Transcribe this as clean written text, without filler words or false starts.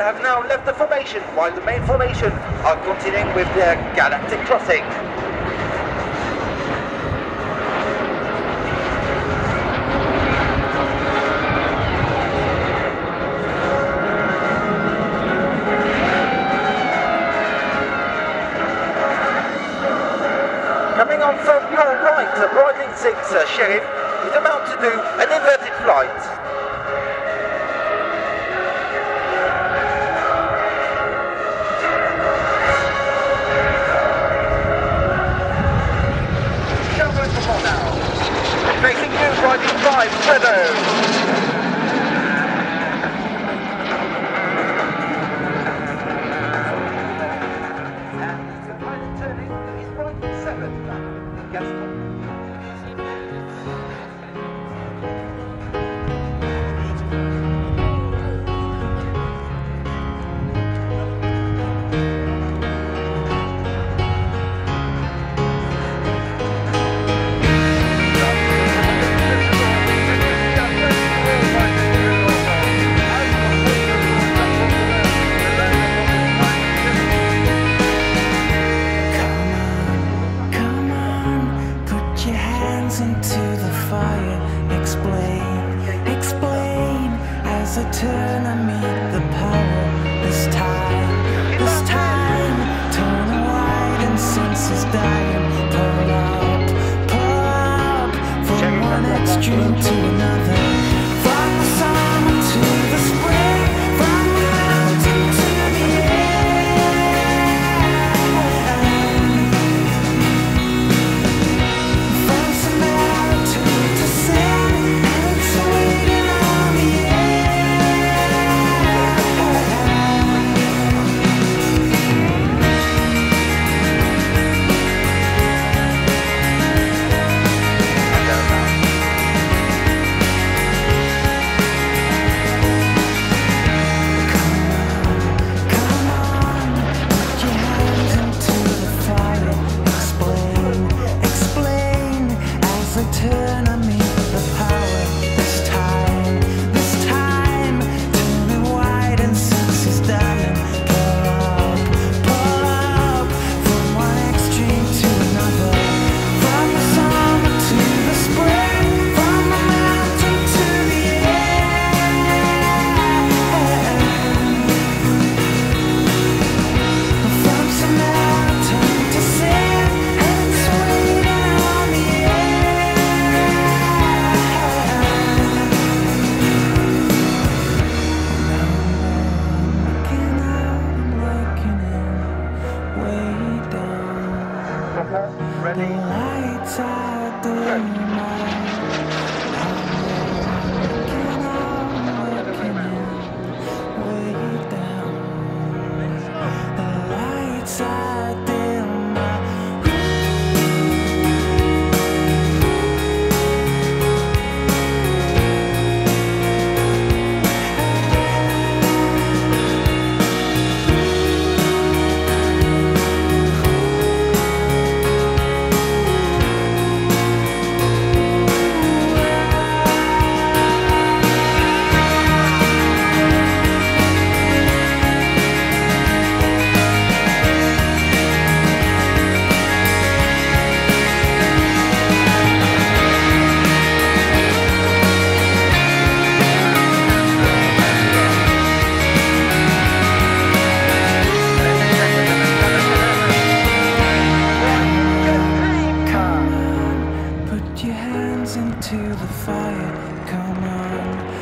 have now left the formation, while the main formation are continuing with their galactic crossing. Coming on from your right, Bridling 6 Sheriff is about to do an inverted flight. Shelburne before now. Facing you, Bridling 5, Trevor. Into the fire, explain as I turn and meet the power. This time, turn wide and senses dying. Pull up from one extreme to another. From the summer to the spring, from the mountain to the air. From Samaritan to sin, and it's waiting on the Come on, put your hands into the fire. Explain as I turn and meet the power. This time, turning wide and senses dying. Pull up from one extreme to another. From the summer to the spring, from the mountain to the air. From Samaritan to sin, and it's waiting on the looking way down. The lights are dim. Looking way down. The lights are dim. Come on, put your hands into the fire. Come on.